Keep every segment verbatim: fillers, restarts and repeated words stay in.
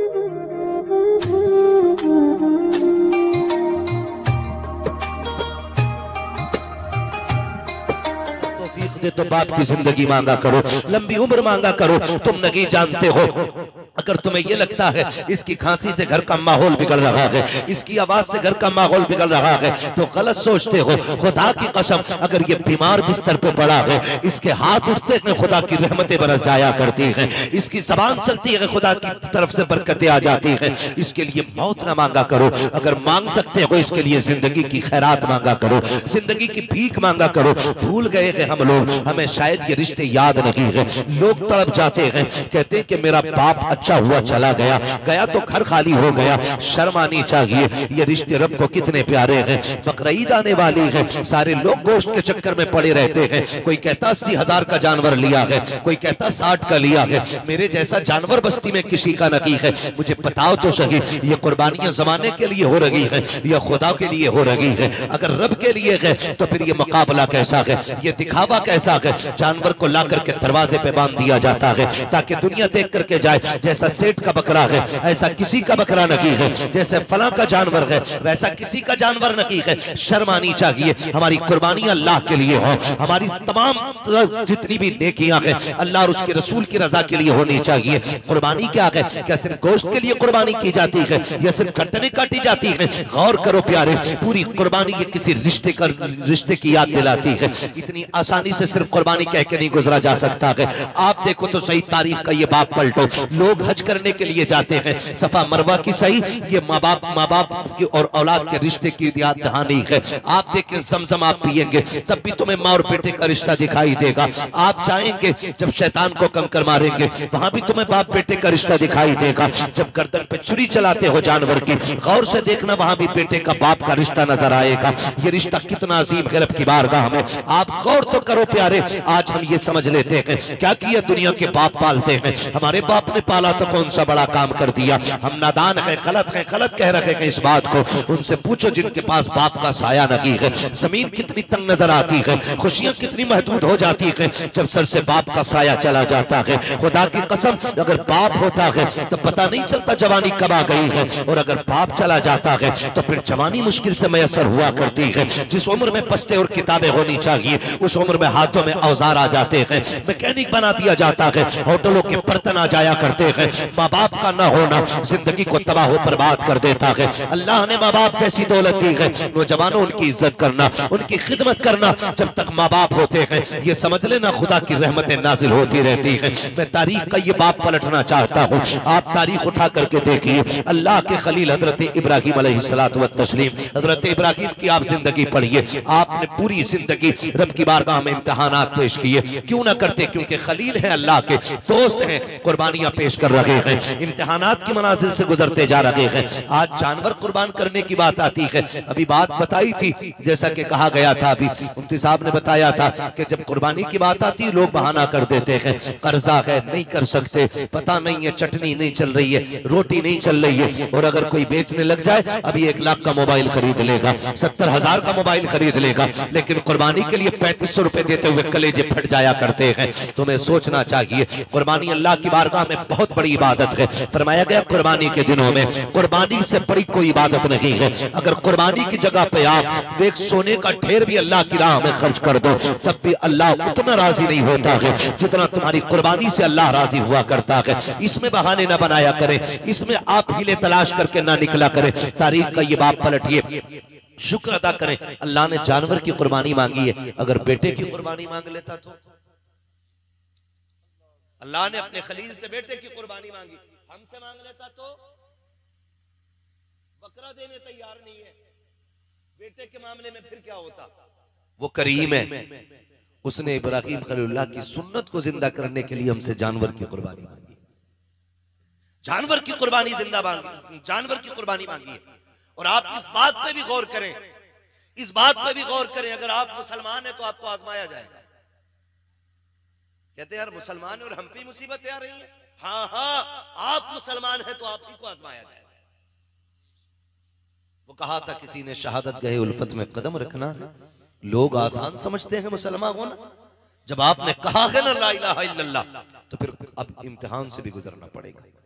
दे तो बाप की जिंदगी मांगा करो, लंबी उम्र मांगा करो। तुम नहीं जानते हो, अगर तुम्हें यह लगता है इसकी खांसी से घर का माहौल बिगड़ रहा है, इसकी आवाज से घर का माहौल बिगड़ रहा है, तो गलत सोचते हो। खुदा की कसम, अगर ये बीमार बिस्तर पे पड़ा है, इसके हाथ उठते हैं खुदा की रहमतें बरस जाया करती हैं, इसकी जबान चलती है खुदा की तरफ से बरकतें आ जाती हैं। इसके लिए मौत ना मांगा करो, अगर मांग सकते हो इसके लिए जिंदगी की खैरात मांगा करो, जिंदगी की भीख मांगा करो। भूल गए हैं हम लोग, हमें शायद ये रिश्ते याद नहीं है। लोग तड़प जाते हैं, कहते हैं कि मेरा बाप अच्छा हुआ चला गया, गया तो घर खाली हो गया। शर्म आनी चाहिए, ये रिश्ते रब को कितने प्यारे हैं। बकरीद आने वाली है, सारे लोग गोश्त के चक्कर में पड़े रहते हैं। कोई कहता अस्सी हजार का जानवर लिया है, कोई कहता साठ का लिया है। मेरे जैसा जानवर बस्ती में किसी का नहीं है। मुझे बताओ तो सही, ये कुर्बानियां जमाने के लिए हो रही है या खुदा के लिए हो रही है? अगर रब के लिए है तो फिर ये मुकाबला कैसा है, ये दिखावा कैसा है? जानवर को ला करके दरवाजे पे बांध दिया जाता है ताकि दुनिया देख करके जाए जैसा सेठ का बकरा है ऐसा किसी का बकरा नहीं है, जैसे फला का जानवर है वैसा किसी का जानवर नहीं है। शर्म आनी चाहिए। हमारी कुर्बानियां अल्लाह के लिए हो, हमारी तमाम जितनी भी नेकियां हैं अल्लाह और उसके रसूल की रजा के लिए होनी चाहिए। कुर्बानी क्या है? क्या सिर्फ गोश्त के लिए कुर्बानी की जाती है या सिर्फ गर्दनें काटी जाती है? गौर करो प्यारे, पूरी कुर्बानी ये किसी रिश्ते का रिश्ते की याद दिलाती है। इतनी आसानी से सिर्फ कुर्बानी कह के नहीं गुजरा जा सकता है। आप देखो तो सही, तारीख का ये बाप पलटो, लोग हज करने के लिए जाते हैं, सफा मरवा की सही, ये माँ बाप माँ बाप की और औलाद के रिश्ते की याद दहानी है। आप देखें जमजम आप पिएंगे तब भी तुम्हें माँ और बेटे का रिश्ता दिखाई देगा। आप जाएंगे जब शैतान को कंकर मारेंगे वहां भी तुम्हें बाप बेटे का रिश्ता दिखाई देगा। जब गर्दन पे छुरी चलाते हो जानवर की, गौर से देखना वहां भी बेटे का बाप का रिश्ता नजर आएगा। ये रिश्ता कितना अजीम है रब की बारगाह में। आप गौर तो करो प्यारे, आज हम ये समझ लेते हैं क्या किया दुनिया के बाप पालते हैं, हमारे बाप ने पाला तो कौन सा बड़ा काम कर दिया। हम नादान हैं, गलत हैं, गलत कह रहे हैं इस बात को। उनसे पूछो जिनके पास बाप का साया नहीं है। जमीन कितनी तंग नजर आती है, खुशियां कितनी महदूद हो जाती है जब सर से बाप का साया चला जाता है। खुदा की कसम, अगर बाप होता है तो पता नहीं चलता जवानी कब आ गई है, और अगर बाप चला जाता है तो फिर जवानी मुश्किल से मैसर हुआ करती है। जिस उम्र में पस्ते और किताबें होनी चाहिए उस उम्र में हाथों में औजार आ जाते हैं, मैकेनिक बना दिया जाता है, होटलों के बर्तन आ जाया करते हैं। माँ बाप का न होना जिंदगी को तबाह बर्बाद कर देता है। अल्लाह ने माँ बाप जैसी दौलत दी है, नौजवानों उनकी इज्जत करना, उनकी खिदमत करना। जब तक माँ बाप होते हैं ये समझ लेना खुदा की रहमतें नाजिल होती रहती है। मैं तारीख का ये बाप पलटना चाहता हूँ। आप तारीख उठा करके देखिए, अल्लाह के खलील हजरत इब्राहिम अलैहिस्सलातु वत्तस्लीम, हजरत इब्राहिम की आप जिंदगी पढ़िए। आपने पूरी जिंदगी रब की बारगाह में इम्तिहानात पेश किए, क्यों ना करते? क्योंकि खलील है, अल्लाह के दोस्त हैं, कुर्बानियां पेश कर रहे हैं, इम्तिहानात की मनाजिल से गुजरते जा रहे हैं। आज जानवर कुर्बान करने की बात आती है। अभी बात बताई थी, जैसा कि कहा गया था, अभी मुफ्ती साहब ने बताया था कि जब कुर्बानी की बात आती है लोग बहाना कर देते हैं, कर्जा है नहीं कर सकते, पता नहीं है चटनी नहीं चल रही है, रोटी नहीं चल रही है। और अगर कोई बेचने लग जाए, अभी एक लाख का मोबाइल खरीद लेगा, सत्तर हजार का मोबाइल खरीद लेगा, लेकिन कुर्बानी के लिए पैंतीस सौ रुपए देते हुए कलेजे फट जाया करते हैं। तुम्हें सोचना चाहिए, कुर्बानी अल्लाह की बारगाह में बहुत बड़ी इबादत है। फरमाया गया कुर्बानी के दिनों में कुर्बानी से बड़ी कोई इबादत नहीं है। अगर कुर्बानी की जगह पे आप एक सोने का ढेर भी अल्लाह की राह में खर्च कर दो तब भी अल्लाह उतना राजी नहीं होता है जितना तुम्हारी कुर्बानी से अल्लाह राजी हुआ करता है। इसमें बहाने ना बनाया करें, इसमें आप हीले तलाश करके ना निकला करें। तारीख का ये बाप पलटिए, शुक्र अदा करें अल्लाह ने जानवर की कुर्बानी मांगी है। अगर बेटे की कुर्बानी मांग लेता तो अल्लाह ने अपने खलील से बेटे की कुर्बानी मांगी, हमसे मांग लेता तो बकरा देने तैयार नहीं है। बेटे के मामले में फिर क्या होता? वो करीम है, उसने इब्राहिम खलीलुल्लाह की सुन्नत को जिंदा करने के लिए हमसे जानवर की कुर्बानी मांगी, जानवर की कुर्बानी जिंदा मांगी, जानवर की कुर्बानी मांगी है। और आप इस बात पे भी गौर करें, इस बात पे भी गौर करें, अगर आप मुसलमान हैं तो आपको आजमाया जाएगा। कहते हैं यार मुसलमान और हम पे मुसीबतें आ रही हैं। हाँ हाँ, आप मुसलमान हैं तो आप ही को आजमाया जाएगा। वो कहा था किसी ने, शहादत गए उल्फत में कदम रखना है। लोग आसान समझते हैं मुसलमान होना, जब आपने कहा है ना ला इलाहा इल्लल्लाह तो फिर अब इम्तिहान से भी गुजरना पड़ेगा।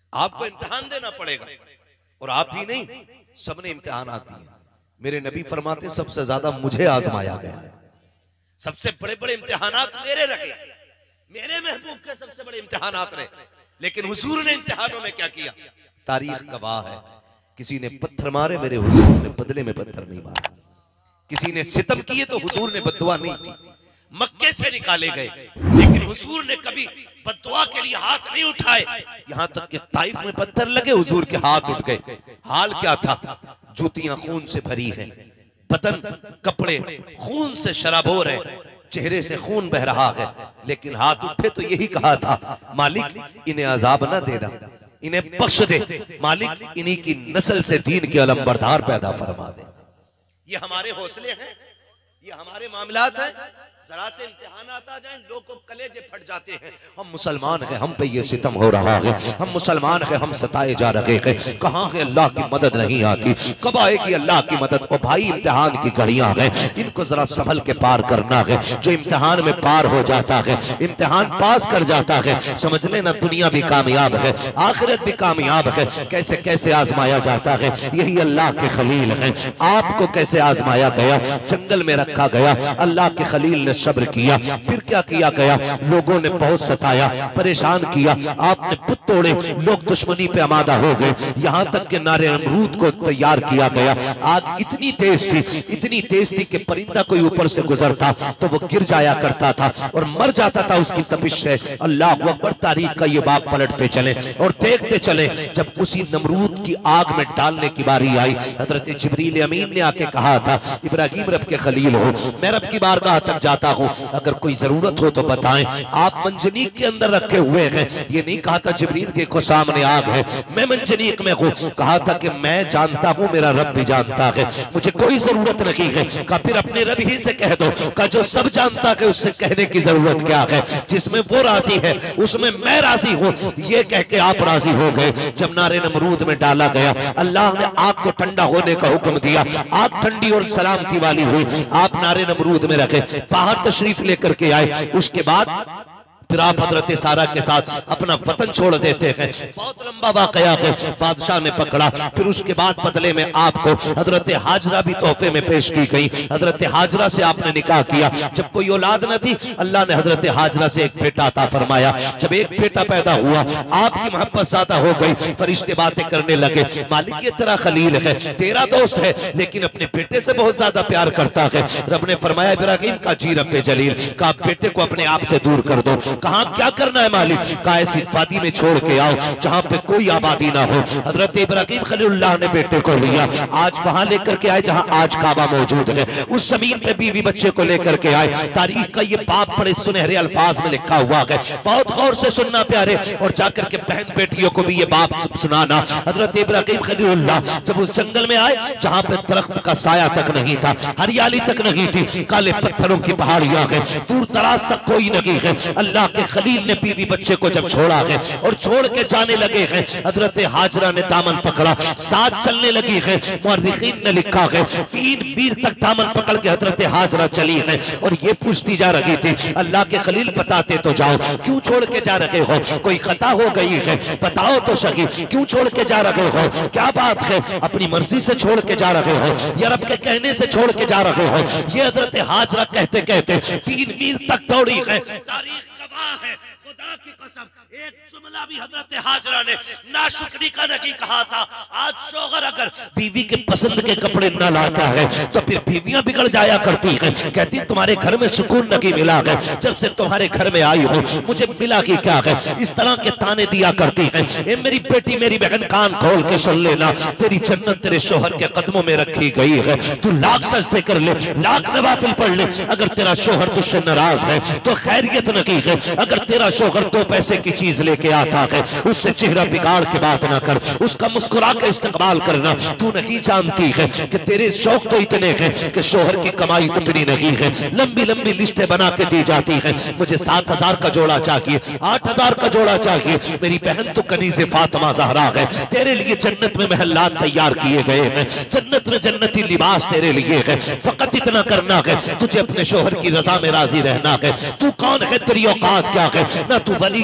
आपको इम्तिहान देना पड़ेगा। और आप ही नहीं, सबने इम्तिहान आती है। मेरे नबी फरमाते सबसे ज्यादा मुझे आजमाया गया है, सबसे बड़े बड़े इम्तिहानात मेरे रहे, मेरे महबूब के सबसे बड़े इम्तिहानात रहे। लेकिन हुजूर ने इम्तिहानों में क्या किया, तारीख गवाह है। किसी ने पत्थर मारे, मेरे हुजूर ने बदले में पत्थर नहीं मारा। किसी ने सितम किए तो हुजूर ने बद्दुआ नहीं की। मक्के से निकाले गए, लेकिन हुजूर ने कभी बद्दुआ के लिए हाथ नहीं उठाए। यहां तक कि ताइफ में पत्थर लगे, हुजूर के हाथ उठ गए। हाल क्या था, जूतियां खून से भरी हैं, बदन कपड़े खून से शराबोर है, चेहरे से खून बह रहा है, लेकिन हाथ उठे तो यही कहा था, मालिक इन्हें अजाब न देना, इन्हें बख्श दे, मालिक इन्हीं की नस्ल से दीन के अलंबरदार पैदा फरमा दे। ये हमारे हौसले हैं, ये हमारे मामलात हैं। जरा से इम्तिहान आता जाए, लोग को कलेजे फट जाते हैं। हम मुसलमान हैं, हम पे ये सितम हो रहा है, हम मुसलमान हैं, हम सताए जा रहे हैं, कहाँ है अल्लाह की मदद नहीं आती, कब आएगी अल्लाह की मदद। ओ भाई, इम्तिहान की घड़ियां हैं, इनको जरा संभल के पार करना है। जो इम्तिहान में पार हो जाता है, इम्तिहान पास कर जाता है, समझ लेना दुनिया भी कामयाब है, आखिरत भी कामयाब है। कैसे कैसे आजमाया जाता है, यही अल्लाह के खलील है। आपको कैसे आजमाया गया, जंगल में रखा गया, अल्लाह के खलील ने सब्र किया, फिर क्या किया गया, लोगों ने बहुत सताया, परेशान किया, आपने पुत तोड़े, लोग दुश्मनी पे आमादा हो गए, यहां तक कि नारे नमरूद को तैयार किया गया। आग इतनी तेज थी, इतनी तेज थी कि परिंदा कोई ऊपर से गुजरता तो वो गिर जाया करता था और मर जाता था उसकी तपिश से। अल्लाह अकबर, तारीख का ये बाप पलटते चले और देखते चले। जब उसी नमरूद की आग में डालने की बारी आई, हजरत जिब्रील अमीन ने आके कहा था, इब्राहिम रब के खलील हो, मैं रब की बारगाह तक जाता हूं, अगर कोई जरूरत हो तो बताएं। आप मंजनीक के अंदर रखे हुए हैं, ये नहीं कहा था जिब्रील के को सामने आग है, मैं मंजनीक में हूं, कहा था कि मैं जानता हूं, मेरा रब भी जानता है, मुझे कोई जरूरत नहीं है। कहा फिर अपने रब ही से कह दो, कहा जो सब जानता है उससे कहने की जरूरत क्या है, जिसमें वो राजी है उसमें मैं राजी हूं। ये कह के आप राजी हो गए। जब नारे नमरूद में डाला गया, अल्लाह ने आग को ठंडा होने का हुक्म दिया, आग ठंडी और सलामती वाली हुई। आप नारे नमरूद में रखे, बाहर तशरीफ लेकर के आए। उसके बाद फिर आप हजरत सारा के साथ अपना वतन छोड़ देते हैं। बहुत लंबा वाकया है, बादशाह ने पकड़ा। फिर उसके बाद बदले में आपको हजरत हाजरा भी तोहफे में पेश की गई। हजरत हाजरा से आपने निकाह किया। जब कोई औलाद न थी, अल्लाह ने हजरत हाजरा से एक बेटा अता फरमाया। जब एक बेटा पैदा हुआ, आपकी मोहब्बत ज्यादा हो गई, फरिश्ते बातें करने लगे, मालिक ये तेरा खलील है, तेरा दोस्त है, लेकिन अपने बेटे से बहुत ज्यादा प्यार करता है। रब ने फरमाया, इब्राहिम का जी रब्बे जलील, का बेटे को अपने आप से दूर कर दो। कहा क्या करना है मालिक, का ऐसी वादी में छोड़ के आओ जहां पे कोई आबादी ना हो। हजरत इब्राहिम खलीलुल्लाह ने बेटे को लिया, आज वहां लेकर के आए जहां आज काबा मौजूद है, उस जमीन पे बीवी बच्चे को लेकर के आए। तारीख का ये बाप बड़े सुनहरे अल्फाज में लिखा हुआ है, बहुत गौर से सुनना प्यारे, और जाकर के बहन बेटियों को भी ये बाप सुनाना। हजरत इब्राहिम खलीलुल्लाह जब उस जंगल में आए जहां पे दरख्त का साया तक नहीं था, हरियाली तक नहीं थी, काले पत्थरों की पहाड़ियां हैं, दूर दराज तक कोई नहीं है। अल्लाह के खलील ने बीवी बच्चे को जब छोड़ा है और छोड़ के जाने लगे हैं, हजरत हाजरा ने दामन पकड़ा, साथ चलने लगी है। मुअर्रिखीन ने लिखा है तीन मील तक दामन पकड़ के हजरत हाजरा चली है और ये पूछती जा रही थी, अल्लाह के खलील बताते तो जाओ, क्यों छोड़ के जा रहे हो, कोई खता हो गई है, बताओ तो सही, क्यों छोड़ के जा रहे हो, क्या बात है, अपनी मर्जी से छोड़ के जा रहे हो या रब के कहने से छोड़ के जा रहे हो। ये हजरत हाजरा कहते कहते तीन मील तक दौड़ी है। तारीख गवाह है, खुदा की कसम, एक जुमला भी हजरत हाजरा ने नाशुक्री का नहीं कहा था। आज शौहर अगर बीवी के पसंद के कपड़े न लाता है तो फिर बीवियां बिगड़ जाया करती हैं, कहती तुम्हारे घर में सुकून नहीं मिला है, जब से तुम्हारे घर में आई हो मुझे मिला कि क्या है, इस तरह के ताने दिया करती हैं। ए मेरी बेटी, मेरी बहन, कान खोल के सुन लेना, तेरी जन्नत तेरे शौहर के कदमों में रखी गई है। तू लाख सजदे कर ले, लाख नवाफिल पढ़ ले, अगर तेरा शौहर तुझसे नाराज है तो खैरियत नहीं है। अगर तेरा शौहर दो पैसे की चीज लेके आता है, उससे चेहरा बिगाड़ के बात ना कर, उसका मुस्कुरा के इस्तेमाल करना। तू नहीं जानती है कि तेरे शौक तो इतने हैं कि शौहर की कमाई उतनी नहीं है। लंबी लंबी लिस्टें बना के दी जाती हैं, मुझे सात हजार का जोड़ा चाहिए, आठ हजार का जोड़ा चाहिए। मेरी बहन तो कनीज़े फातिमा ज़हरा है, तेरे लिए जन्नत में महल्लात तैयार किए गए हैं, जन्नत में जन्नती लिबास तेरे लिए है। फकत इतना करना है, तुझे अपने शौहर की रजा में राजी रहना है। तू कौन है, तेरी औकात क्या है, ना तू वली की बेटी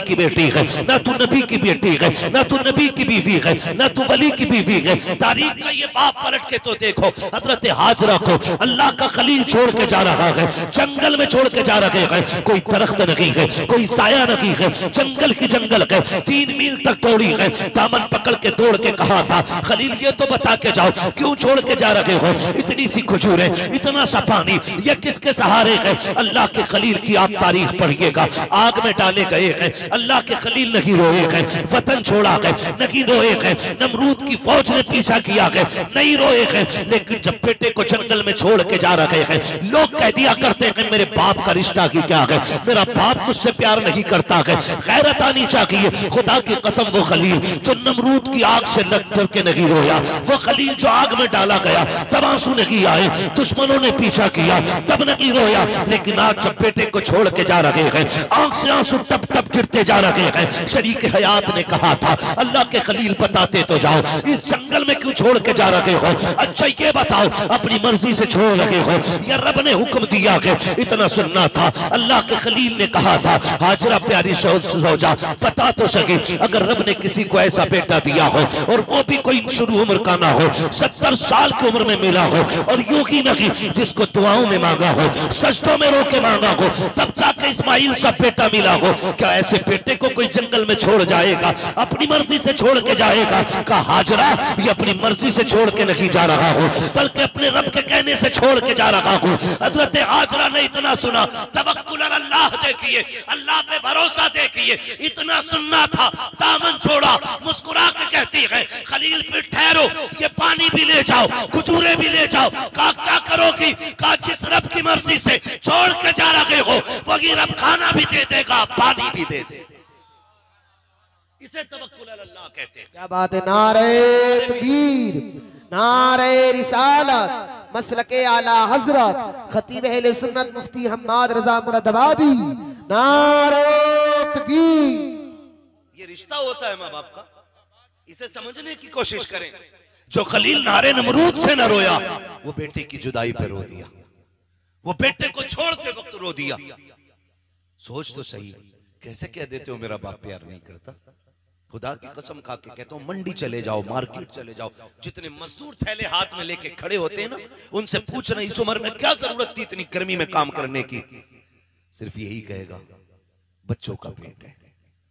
बेटी है, ना तू नबी की बेटी है, ना तू नबी की बीवी है, ना तू वली की बीवी है। तारीख का ये बाप पलट के तो देखो, हजरत हाजरा को अल्लाह का खलील छोड़ के जा रहा है, जंगल में छोड़ के जा रहे हैं। कोई दरख्त नहीं है, कोई साया नहीं है, जंगल की जंगल है। तीन मील तक दौड़ी है, दामन पकड़ के दौड़ के कहा था, खलील ये तो बता के जाओ क्यों छोड़ के जा रहे हो? इतनी सी खजूरें, इतना सा पानी, ये किसके सहारे है? अल्लाह के खलील की आप तारीख पढ़िएगा। आग में डाले गए हैं, अल्लाह के खलील नहीं रोए हैं, वतन छोड़ा है नहीं रोए हैं, नमरूद की फौज ने पीछा किया है नहीं रोए हैं। लेकिन जब बेटे को जंगल में छोड़ के जा रहे हैं, लोग कह दिया करते हैं मेरे बाप का रिश्ता की क्या है, मेरा बाप मुझसे प्यार नहीं करता है। गैरत आनी चाहिए। खुदा की कसम, वो खलील जो नमरूद की आग से लग कर के नहीं रोया, वो खलील जो आग में डाला गया तब आंसू नहीं आए, दुश्मनों ने पीछा किया तब नहीं रोया। लेकिन आज जब बेटे को छोड़ के जा रहे हैं, आंख से आंसू टप टप गिरते जा रहे हैं। शरीक हयात ने कहा था, अल्लाह के खलील बताते तो जाओ, इस जंगल में क्यों छोड़ के जा रहे हो? अच्छा ये बताओ, अपनी मर्जी से छोड़ रहे हो या रब ने हुक्म दिया है? इतना सुनना था। अल्लाह के खलील ने कहा था, हाजरा प्यारी सौजा बता तो सके, अगर रब ने किसी को ऐसा बेटा दिया हो और वो भी कोई शुरू उम्र का ना हो, सत्तर साल की उम्र में मिला हो, और यूं ही नहीं जिसको दुआओं में मांगा हो, सजदों में रो के मांगा हो, तब जाके इस्माइल सा बेटा मिला हो, क्या ऐसे बेटे को कोई जंगल में छोड़ जाएगा? अपनी मर्जी से छोड़ के जाएगा? कहा हाजरा ये अपनी मर्जी से छोड़ के नहीं जा रहा हूं, बल्कि अपने रब के कहने से छोड़ के जा रहा हूं। हजरत हाजरा ने इतना सुना, तवक्कुल अल्लाह देखिए, अल्लाह पे भरोसा देखिए, इतना सुनना था, दामन छोड़ा, मुस्कुरा के कहती है, खलील पे ठहरो, ये पानी भी ले जाओ, खजूरें भी ले जाओ। कहा क्या करोगी? कहा जिस रब की मर्जी से छोड़ के जा रहे हो, वही रब खाना भी दे देगा, पानी भी दे देगा। इसे तवक्कुल अल्लाह कहते हैं। क्या बात है। नारे तकबीर, नारे रिसालत, मसलके आला हजरत खतीब अहले सुन्नत मुफ्ती हम्माद रजा मुरादाबादी, नारे तकबीर। ये रिश्ता होता है माँ बाप का, इसे समझने की कोशिश करें। जो खलील नारे नमरूद से न रोया, वो बेटे की जुदाई पे रो दिया, वो बेटे को छोड़ते वक्त रो दिया। सोच तो सही, कैसे कह देते हो मेरा बाप प्यार नहीं करता? खुदा की कसम खा के कहता हूं, मंडी चले जाओ, मार्केट चले जाओ, जितने मजदूर थैले हाथ में लेके खड़े होते हैं ना, उनसे पूछना इस उम्र में क्या जरूरत थी इतनी गर्मी में काम करने की? सिर्फ यही कहेगा, बच्चों का पेट है,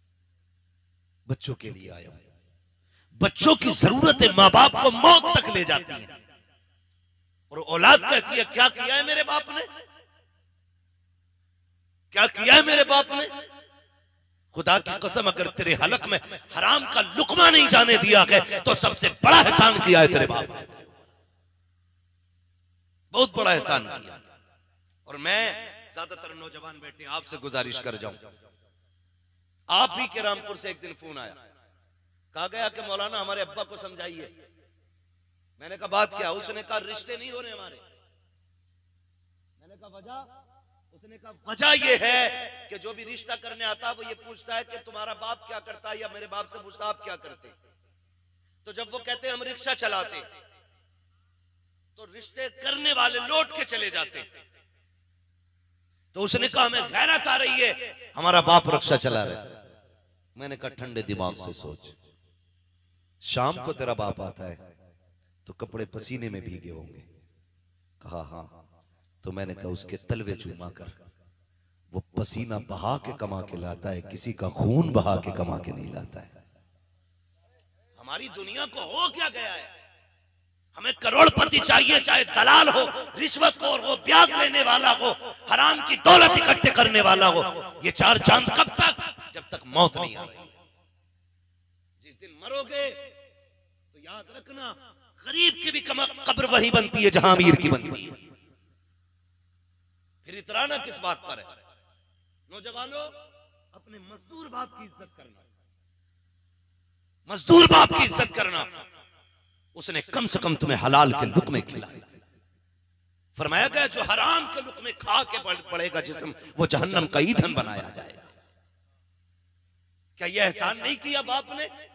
बच्चों के लिए आया हूं। बच्चों की जरूरतें माँ बाप को मौत तक ले जाती है, और औलाद कहती है क्या किया है मेरे बाप ने, क्या किया है मेरे बाप ने? खुदा की कसम, अगर तेरे हलक में हराम का लुकमा नहीं जाने दिया है, तो सबसे बड़ा एहसान किया है तेरे बाप ने, बहुत बड़ा एहसान किया। और मैं ज्यादातर नौजवान बैठे आपसे गुजारिश कर जाऊं, आप ही के रामपुर से एक दिन फोन आया, कहा गया कि मौलाना हमारे अब्बा को समझाइए। मैंने कहा बात क्या? उसने कहा रिश्ते नहीं हो रहे हमारे। मैंने कहा वजह? उसने कहा वजह ये है कि जो भी रिश्ता करने आता है वो ये पूछता है कि तुम्हारा बाप क्या करता है, या मेरे बाप से पूछता आप क्या करते। तो जब वो कहते हैं हम रिक्शा चलाते, तो रिश्ते करने वाले लौट के चले जाते। तो उसने कहा हमें गैरत आ रही है, हमारा बाप रिक्शा चला रहा है। मैंने कहा ठंडे दिमाग से सोच, शाम को तेरा बाप आता है तो कपड़े पसीने में भीगे होंगे। कहा हाँ। तो मैंने कहा उसके तलवे चूमा कर, वो पसीना बहा के कमा के लाता है, किसी का खून बहा के कमा के नहीं लाता है। हमारी दुनिया को हो क्या गया है? हमें करोड़पति चाहिए, चाहे दलाल हो, रिश्वत को और वो ब्याज लेने वाला हो, हराम की दौलत इकट्ठे करने वाला हो। ये चार चांद कब तक? जब तक मौत नहीं आ रही। जिस दिन मरोगे तो याद रखना, गरीब की भी कब्र वही बनती है जहां अमीर की बनती है। फिर इतराना किस बात पर है? नौजवानों, अपने मजदूर बाप की इज्जत करना, मजदूर बाप की इज्जत करना। उसने कम से कम तुम्हें हलाल के लुक़मे खिलाए। फरमाया गया जो हराम के लुक़मे खा के पड़ेगा जिस्म, वो जहन्नम का ईंधन बनाया जाएगा। क्या यह एहसान नहीं किया बाप ने?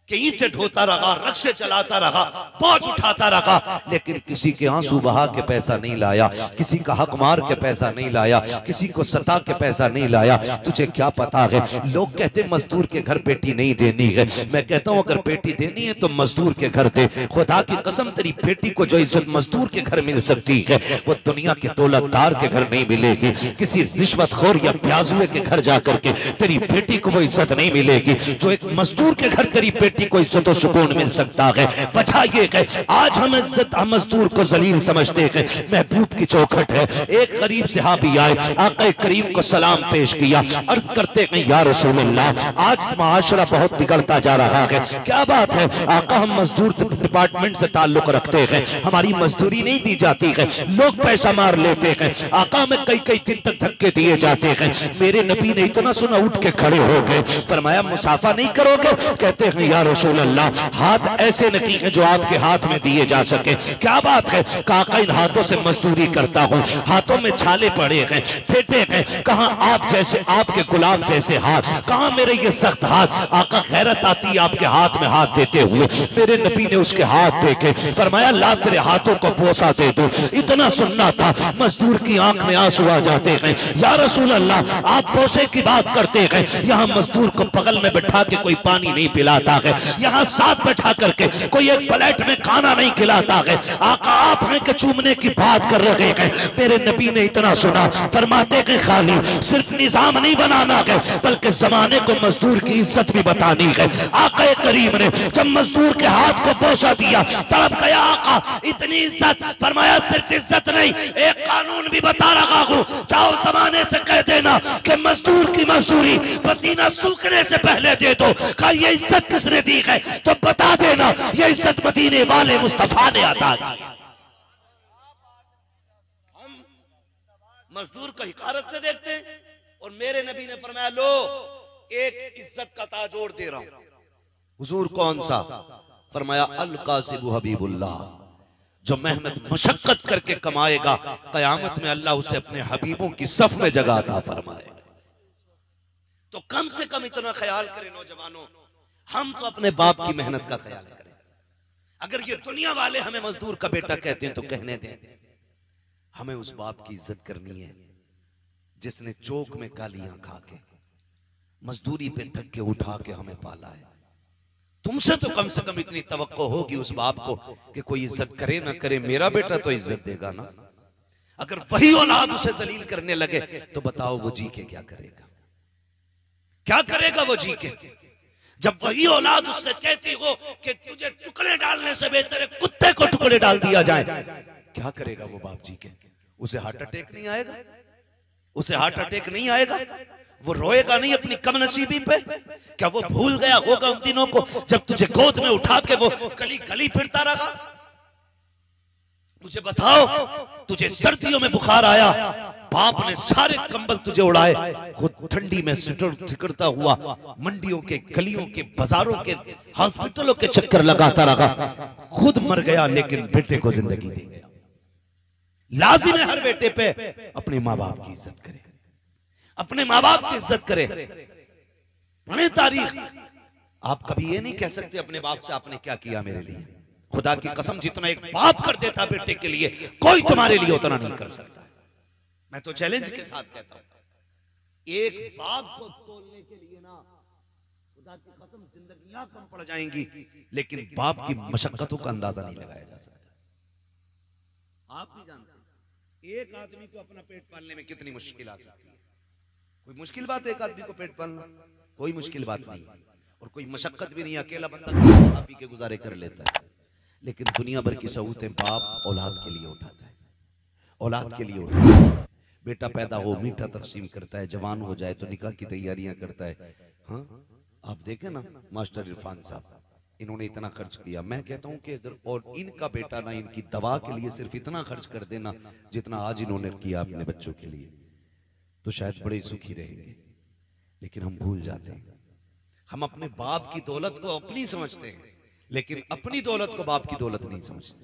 कि ईंटें ढोता रहा, रक्शे चलाता रहा, बोझ उठाता रहा, लेकिन किसी के आंसू बहा के पैसा नहीं लाया, किसी का हक मार के पैसा नहीं लाया, किसी को सता के पैसा नहीं लाया। तुझे क्या पता है, लोग कहते मजदूर के घर बेटी नहीं देनी है। मैं कहता हूं अगर बेटी देनी है तो मजदूर के घर दे। खुदा की कसम तेरी बेटी को जो इज्जत मजदूर के घर मिल सकती है वो दुनिया के दौलतदार के घर नहीं मिलेगी। किसी रिश्वतखोर या प्याजुए के घर जाकर के तेरी बेटी को वो इज्जत नहीं मिलेगी जो एक मजदूर के घर तेरी बेटी को इज्जत और सुकून मिल सकता है। वजह ये है आज हम इज्जत हम मजदूर को जलील समझते हैं। महबूब की चौखट है, एक गरीब सहाबी आए, आका करीम को सलाम पेश किया, अर्ज करते हैं या रसूल अल्लाह आज माशरा बहुत बिगड़ता जा रहा है, क्या बात है? आका हम मजदूर डिपार्टमेंट से ताल्लुक रखते हैं, हमारी मजदूरी नहीं दी जाती है, लोग पैसा मार लेते हैं, आका में कई कई दिन तक धक्के दिए जाते हैं। मेरे नबी ने इतना सुना उठ के खड़े हो गए, फरमाया मुसाफा नहीं करोगे? कहते हैं या रसूल अल्लाह हाथ ऐसे नहीं है जो आपके हाथ में दिए जा सके। क्या बात है? काका इन हाथों से मजदूरी करता हूँ, हाथों में छाले पड़े हैं, फेटे हैं, कहाँ आप जैसे आपके गुलाब जैसे हाथ, कहाँ मेरे ये सख्त हाथ। आका खैरत आती है आपके हाथ में हाथ देते हुए। मेरे नबी ने उसके हाथ देखे, फरमाया ला तेरे हाथों को बोसा दे दो। इतना सुनना था, मजदूर की आंख में आंसू आ जाते हैं। या रसूल अल्लाह आप बोसे की बात करते हैं, यहाँ मजदूर को बगल में बैठा के कोई पानी नहीं पिलाता है, यहाँ साथ बैठा करके कोई एक प्लेट में खाना नहीं खिलाता है। आका आप हैं कि चूमने की बात कर रहे हैं। मेरे नबी ने इतना सुना, फरमाते कि खाली सिर्फ निजाम नहीं बनाना है बल्कि जमाने को मजदूर की इज्जत भी बतानी है। आका करीम ने जब मजदूर के हाथ को बोसा दिया तड़प गया आका, इतनी इज्जत, फरमाया सिर्फ इज्जत नहीं एक कानून भी बता रहा हूँ, जाओ जमाने से कह देना कि मजदूर की मजदूरी पसीना सूखने से पहले दे दो। कहा ये इज्जत किसने दी है? तो बता देना ये इज्जत मदीने वाले मुस्तफा ने अता की। हम मजदूर को हिकारत से देखते हैं और मेरे नबी ने फरमाया लो एक इज्जत का ताज और दे रहा हूं। हुजूर कौन सा? फरमाया अल कासिबु हबीबुल्लाह, जो मेहनत मशक्कत करके कमाएगा कयामत में अल्लाह उसे अपने हबीबों की सफ में जगह अता फरमाएगा। तो कम से कम इतना ख्याल करें नौजवानों, हम तो अपने बाप की मेहनत का ख्याल करें। अगर ये दुनिया वाले हमें मजदूर का बेटा कहते हैं तो कहने दें, हमें उस बाप की इज्जत करनी है जिसने चौक में कालियां खा के मजदूरी पे धक्के उठा के हमें पाला है। तुमसे तो कम से कम इतनी तवक्को होगी उस बाप को कि कोई इज्जत करे ना करे, मेरा बेटा तो इज्जत देगा ना। अगर वही औलाद उसे जलील करने लगे तो बताओ वो जी के क्या करेगा? क्या करेगा वो जी के? जब वही औलाद उससे कहती हो कि तुझे टुकड़े डालने से बेहतर है कुत्ते को टुकड़े डाल दिया जाए, क्या करेगा वो बाप जी के? उसे हार्ट अटैक नहीं आएगा? उसे हार्ट अटैक नहीं आएगा? वो रोएगा नहीं अपनी कमनसीबी पे? क्या वो भूल गया होगा उन दिनों को जब तुझे गोद में उठा के वो गली गली फिरता रहा? मुझे बताओ, तुझे सर्दियों में बुखार आया, बाप ने सारे कंबल तुझे उड़ाए, खुद ठंडी में सिकड़ता हुआ मंडियों के गलियों के बाजारों के हॉस्पिटलों के चक्कर लगाता रहा, खुद मर गया लेकिन बेटे को जिंदगी दे गया। लाजिम है हर बेटे पे अपने माँ बाप की इज्जत करे, अपने माँ बाप की इज्जत करे। पढ़े तारीख, आप कभी ये नहीं कह सकते अपने बाप से आपने क्या किया मेरे लिए। खुदा की कसम जितना एक बाप कर देता बेटे के लिए कोई तुम्हारे लिए उतना नहीं कर सकता। मैं तो चैलेंज के साथ कहता हूं, एक बाप को तोलने के लिए ना खुदा की कसम जिंदगियां कम पड़ जाएंगी, लेकिन बाप की मशक्कतों का अंदाजा नहीं लगाया जा सकता। आप भी जानते हैं एक आदमी को अपना पेट पालने में कितनी मुश्किल आ सकती है। कोई मुश्किल बात है एक आदमी को पेट पालना? कोई मुश्किल बात नहीं, और कोई मशक्कत भी नहीं। अकेला बंदा पी के गुजारे कर लेता है, लेकिन दुनिया भर की सहूलतें बाप औलाद के लिए उठाता है, औलाद के लिए उठाता है। बेटा पैदा हो मीठा तकसीम करता है, जवान हो जाए तो निकाह की तैयारियां करता है। हाँ, आप देखें ना मास्टर इरफान साहब, इन्होंने इतना खर्च किया। मैं कहता हूं कि अगर और इनका बेटा ना इनकी दवा के लिए सिर्फ इतना खर्च कर देना जितना आज इन्होंने किया अपने बच्चों के लिए, तो शायद बड़े सुखी रहेंगे। लेकिन हम भूल जाते हैं, हम अपने बाप की दौलत को अपनी समझते हैं, लेकिन अपनी दौलत को बाप की दौलत नहीं समझते।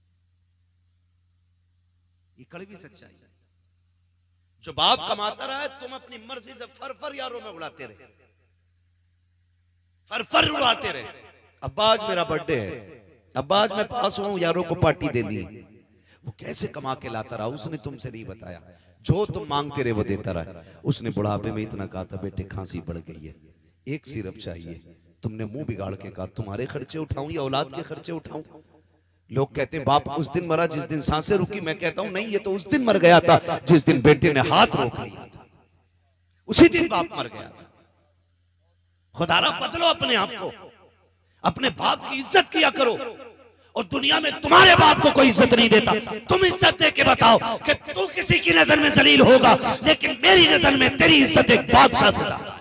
ये कड़वी सच्चाई है। जो बाप कमाता रहा है, तुम अपनी मर्जी से फर फर यारों में उड़ाते रहे, फर फर उड़ाते रहे। अब्बा आज मेरा बर्थडे है, अब्बा आज मैं पास हुआ हूं, यारों को पार्टी देनी है। वो कैसे कमा के लाता रहा उसने तुमसे नहीं बताया, जो तुम मांगते रहे वो देता रहा। उसने बुढ़ापे में इतना कहा था, बेटे खांसी बढ़ गई है, एक सिरप चाहिए। तुमने मुंह बिगाड़ के कहा तुम्हारे खर्चे उठाऊं या औलाद के खर्चे उठाऊं? लोग कहते हैं बाप उस दिन मरा जिस दिन सांसें रुकी। मैं कहता हूं नहीं, ये तो उस दिन मर गया था जिस दिन बेटे ने हाथ रोक लिया था, उसी दिन बाप मर गया था। खुदारा बदलो अपने आप को, अपने बाप की इज्जत किया करो। और दुनिया में तुम्हारे बाप को कोई इज्जत नहीं देता, तुम इज्जत दे के बताओ कि तू किसी की नजर में जलील होगा, लेकिन मेरी नजर में तेरी इज्जत एक बादशाह से ज्यादा है।